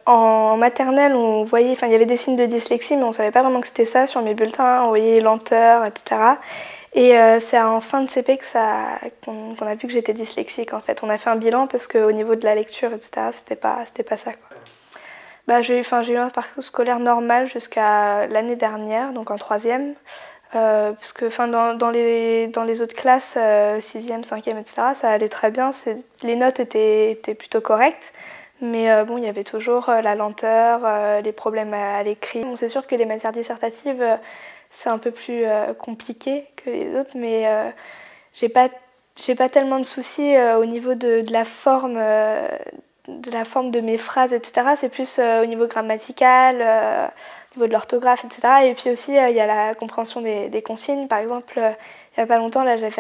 En maternelle, on voyait, il y avait des signes de dyslexie, mais on ne savait pas vraiment que c'était ça. Sur mes bulletins, on voyait lenteur, etc. Et c'est en fin de CP qu'on a vu que j'étais dyslexique, en fait. On a fait un bilan parce qu'au niveau de la lecture, etc., c'était pas ça, quoi. J'ai eu un parcours scolaire normal jusqu'à l'année dernière, donc en troisième. Parce que dans les autres classes, 6e, 5e, etc., ça allait très bien. Les notes étaient plutôt correctes. Mais bon, il y avait toujours la lenteur, les problèmes à l'écrit. Bon, c'est sûr que les matières dissertatives, c'est un peu plus compliqué que les autres, mais j'ai pas tellement de soucis au niveau de la forme de mes phrases, etc. C'est plus au niveau grammatical, au niveau de l'orthographe, etc. Et puis aussi, il y a la compréhension des consignes. Par exemple, il n'y a pas longtemps, là, j'avais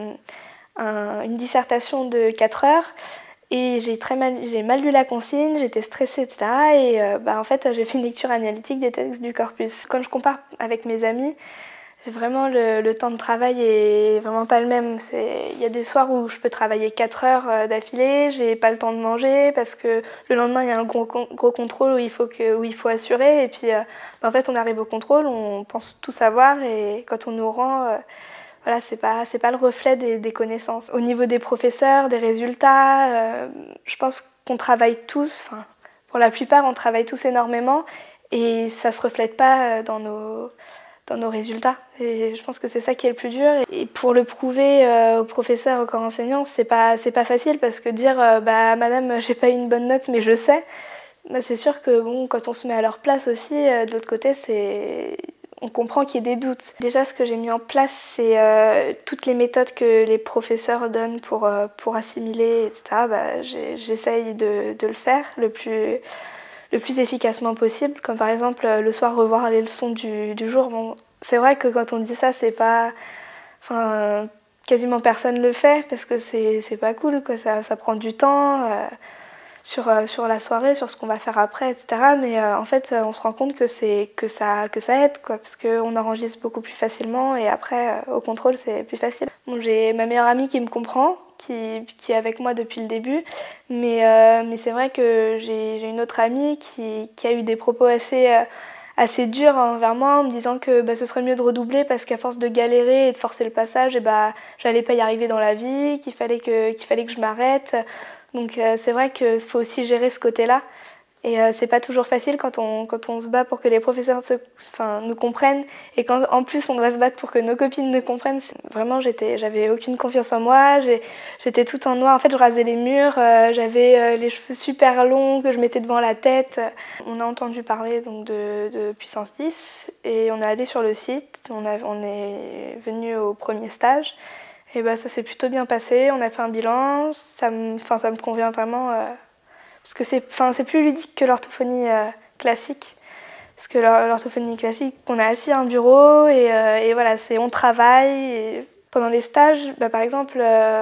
une dissertation de 4 heures. Et j'ai mal lu la consigne, j'étais stressée, etc. Et en fait, j'ai fait une lecture analytique des textes du corpus. Quand je compare avec mes amis, vraiment le temps de travail est vraiment pas le même. Il y a des soirs où je peux travailler 4 heures d'affilée, j'ai pas le temps de manger parce que le lendemain, il y a un gros contrôle où il faut assurer. Et puis, en fait, on arrive au contrôle, on pense tout savoir et quand on nous rend... Voilà, c'est pas le reflet des connaissances. Au niveau des professeurs, des résultats, je pense qu'on travaille tous, pour la plupart, on travaille tous énormément et ça se reflète pas dans nos résultats. Et je pense que c'est ça qui est le plus dur. Et pour le prouver aux professeurs, aux corps enseignants, c'est pas facile parce que dire madame, j'ai pas eu une bonne note mais je sais, c'est sûr que bon, quand on se met à leur place aussi, de l'autre côté, on comprend qu'il y ait des doutes. Déjà, ce que j'ai mis en place, c'est toutes les méthodes que les professeurs donnent pour assimiler, etc. J'essaye de le faire le plus efficacement possible. Comme par exemple, le soir, revoir les leçons du jour. Bon, c'est vrai que quand on dit ça, c'est pas... quasiment personne le fait parce que c'est pas cool, quoi. Ça prend du temps. Sur la soirée, sur ce qu'on va faire après, etc. Mais en fait, on se rend compte que ça aide, quoi, parce qu'on enregistre beaucoup plus facilement et après, au contrôle, c'est plus facile. Bon, j'ai ma meilleure amie qui me comprend, qui est avec moi depuis le début, mais c'est vrai que j'ai une autre amie qui a eu des propos assez durs envers moi en me disant que ce serait mieux de redoubler parce qu'à force de galérer et de forcer le passage, j'allais pas y arriver dans la vie, qu'il fallait que je m'arrête. Donc c'est vrai qu'il faut aussi gérer ce côté-là. Et c'est pas toujours facile quand on se bat pour que les professeurs nous comprennent. Et quand en plus on doit se battre pour que nos copines nous comprennent. Vraiment, j'avais aucune confiance en moi. J'étais toute en noir. En fait, je rasais les murs. J'avais les cheveux super longs que je mettais devant la tête. On a entendu parler donc, de Puissance 10. Et on est allé sur le site. On est venu au premier stage. Et ça s'est plutôt bien passé, on a fait un bilan, ça me convient vraiment, parce que c'est plus ludique que l'orthophonie classique. Parce que l'orthophonie classique, on est assis à un bureau et voilà, on travaille. Et pendant les stages, par exemple,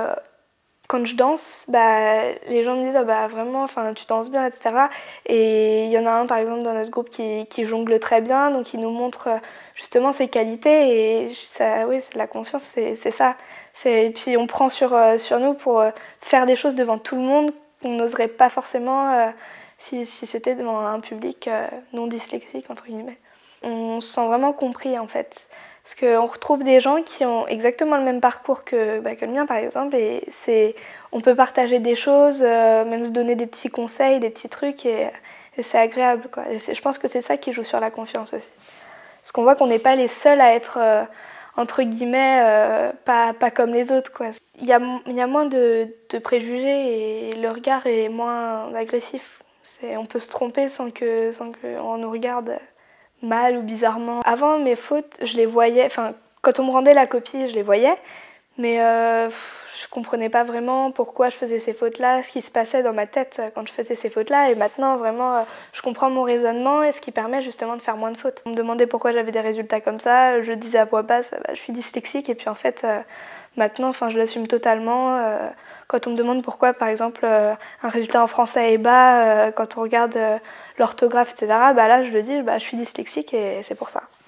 quand je danse, les gens me disent vraiment, tu danses bien, etc. Et il y en a un par exemple dans notre groupe qui jongle très bien, donc il nous montre justement ses qualités et ça, oui, c'est de la confiance, c'est ça. Et puis on prend sur nous pour faire des choses devant tout le monde qu'on n'oserait pas forcément si c'était devant un public non dyslexique, entre guillemets. On se sent vraiment compris en fait. Parce qu'on retrouve des gens qui ont exactement le même parcours que le mien par exemple et on peut partager des choses, même se donner des petits conseils, des petits trucs et c'est agréable, quoi. Et je pense que c'est ça qui joue sur la confiance aussi. Parce qu'on voit qu'on n'est pas les seuls à être entre guillemets pas comme les autres, quoi. Il y a moins de préjugés et le regard est moins agressif. On peut se tromper sans qu'on nous regarde mal ou bizarrement. Avant, mes fautes, je les voyais, quand on me rendait la copie, je les voyais, mais je comprenais pas vraiment pourquoi je faisais ces fautes-là, ce qui se passait dans ma tête quand je faisais ces fautes-là, et maintenant, vraiment, je comprends mon raisonnement et ce qui permet justement de faire moins de fautes. On me demandait pourquoi j'avais des résultats comme ça, je disais à voix basse, je suis dyslexique, et puis en fait, maintenant, je l'assume totalement. Quand on me demande pourquoi, par exemple, un résultat en français est bas, quand on regarde l'orthographe, etc., là, je le dis, je suis dyslexique et c'est pour ça.